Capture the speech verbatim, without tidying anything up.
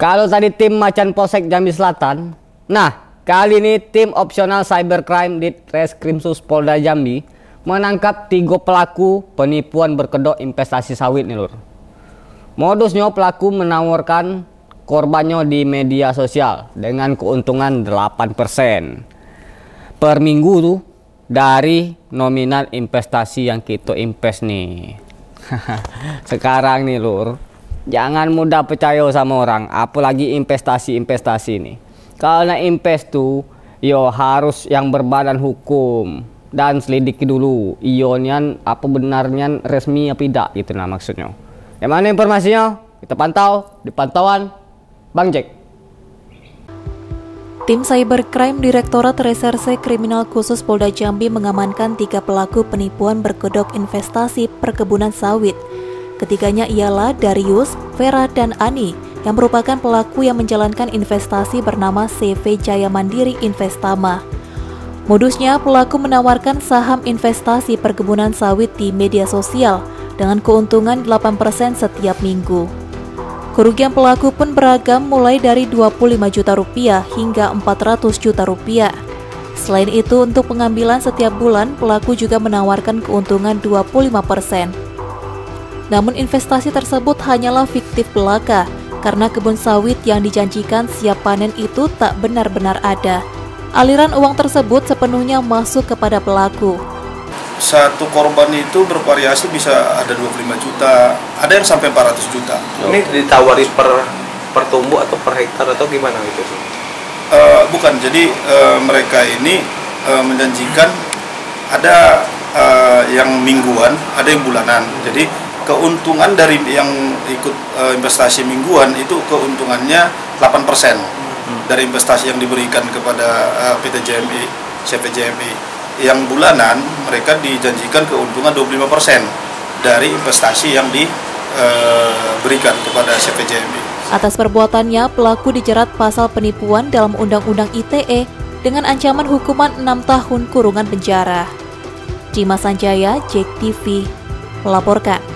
Kalau tadi tim Macan Polsek Jambi Selatan, nah kali ini tim opsional cybercrime di Reskrimsus Polda Jambi menangkap tiga pelaku penipuan berkedok investasi sawit nih lur. Modusnya pelaku menawarkan korbannya di media sosial dengan keuntungan delapan persen per minggu tuh dari nominal investasi yang kita invest nih. Sekarang nih lur, jangan mudah percaya sama orang, apalagi investasi-investasi nih. Kalau nak invest tuh, yo harus yang berbadan hukum dan selidiki dulu, ionnya apa benarnya resmi apa tidak gitu nah maksudnya. Yang mana informasinya? Kita pantau di pantauan Bang Jack. Tim Cybercrime Direktorat Reserse Kriminal Khusus Polda Jambi mengamankan tiga pelaku penipuan berkedok investasi perkebunan sawit. Ketiganya ialah Darius, Vera, dan Ani yang merupakan pelaku yang menjalankan investasi bernama C V Jaya Mandiri Investama. Modusnya, pelaku menawarkan saham investasi perkebunan sawit di media sosial dengan keuntungan delapan persen setiap minggu. Kerugian pelaku pun beragam mulai dari dua puluh lima juta rupiah hingga empat ratus juta rupiah. Selain itu, untuk pengambilan setiap bulan, pelaku juga menawarkan keuntungan dua puluh lima persen. Namun investasi tersebut hanyalah fiktif belaka, karena kebun sawit yang dijanjikan siap panen itu tak benar-benar ada. Aliran uang tersebut sepenuhnya masuk kepada pelaku. Satu korban itu bervariasi, bisa ada dua puluh lima juta, ada yang sampai empat ratus juta. Ini ditawari per per tumbuh atau per hektar atau gimana gitu sih? Uh, bukan, jadi uh, mereka ini uh, menjanjikan ada uh, yang mingguan, ada yang bulanan. Jadi keuntungan dari yang ikut uh, investasi mingguan itu keuntungannya delapan persen hmm. dari investasi yang diberikan kepada uh, P T J M I, C V J M I. Yang bulanan mereka dijanjikan keuntungan dua puluh lima persen dari investasi yang diberikan uh, kepada C V J M I. Atas perbuatannya, pelaku dijerat pasal penipuan dalam Undang-Undang I T E dengan ancaman hukuman enam tahun kurungan penjara. Dimas Sanjaya, Jack T V, melaporkan.